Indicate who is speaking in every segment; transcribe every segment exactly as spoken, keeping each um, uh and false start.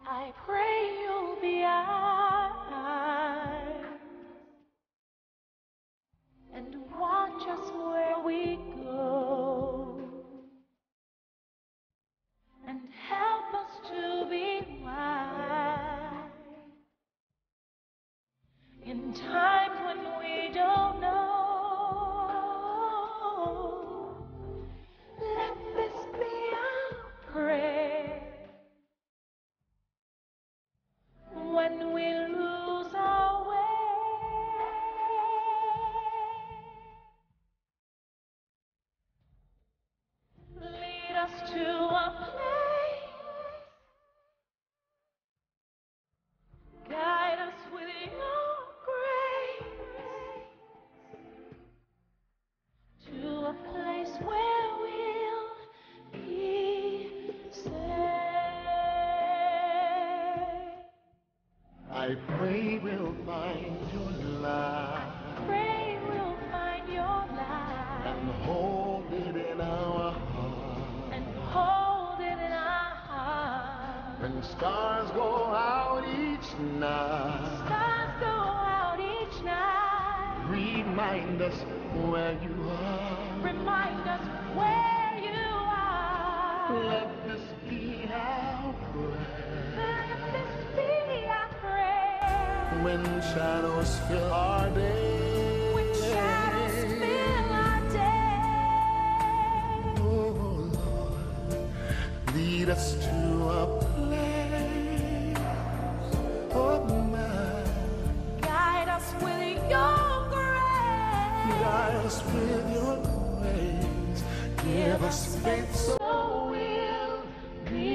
Speaker 1: I pray you'll be eyes and watch us where we go and help us to be wise in times when we don't know. Let this be our prayer when we lose our way. Lead us to a place, guide us with your grace, to a place where we'll be safe.
Speaker 2: I pray we'll find your light.
Speaker 1: Pray we'll find your light
Speaker 2: And hold it in our heart.
Speaker 1: and hold it in our heart.
Speaker 2: When stars go out each night,
Speaker 1: Stars go out each night.
Speaker 2: remind us where you are.
Speaker 1: Remind us where you are.
Speaker 2: Let this be our prayer.
Speaker 1: Let this be our prayer.
Speaker 2: When shadows fill our day.
Speaker 1: When shadows fill our day.
Speaker 2: Oh Lord, lead us to a place of mine.
Speaker 1: Guide us with your grace.
Speaker 2: Guide us with your grace. Give us faith so we'll be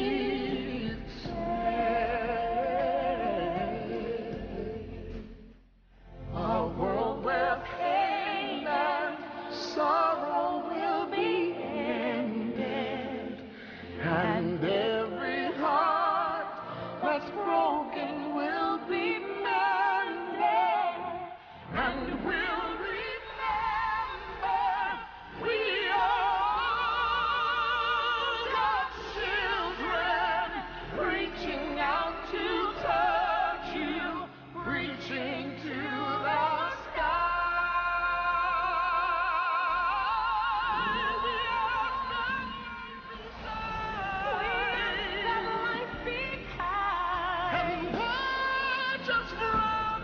Speaker 2: saved. A world where pain and sorrow will be ended, and every heart that's broken will be mended, and we'll remember we are God's children, reaching out to touch you, reaching to the sky. We are
Speaker 1: That life be kind.
Speaker 2: and watch us from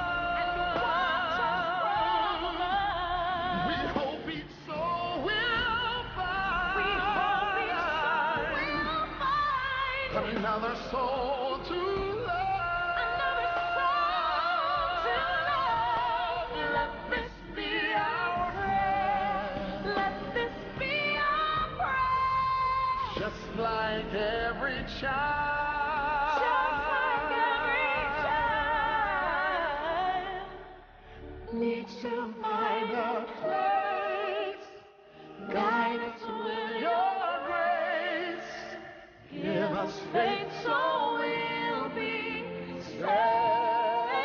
Speaker 2: above. We hope each soul will find.
Speaker 1: We hope each soul will find
Speaker 2: another soul to love.
Speaker 1: another soul to love.
Speaker 2: Let this be our prayer.
Speaker 1: Let this be our prayer.
Speaker 2: Just like every child.
Speaker 1: Just like every child
Speaker 2: Needs to find a place. Guide us with your grace. Give us faith so we'll be saved.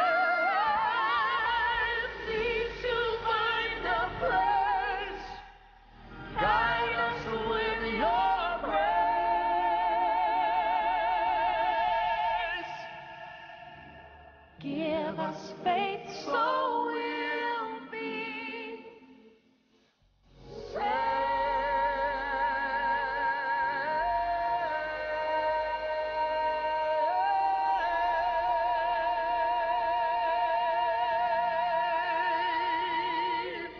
Speaker 2: Need to find a place. Guide us with your grace.
Speaker 1: Give us faith so we'll be
Speaker 2: saved.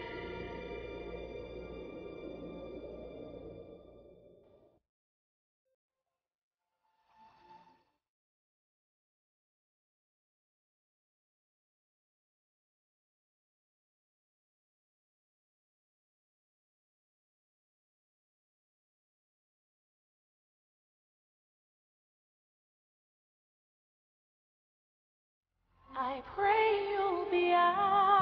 Speaker 1: I pray you'll be eyes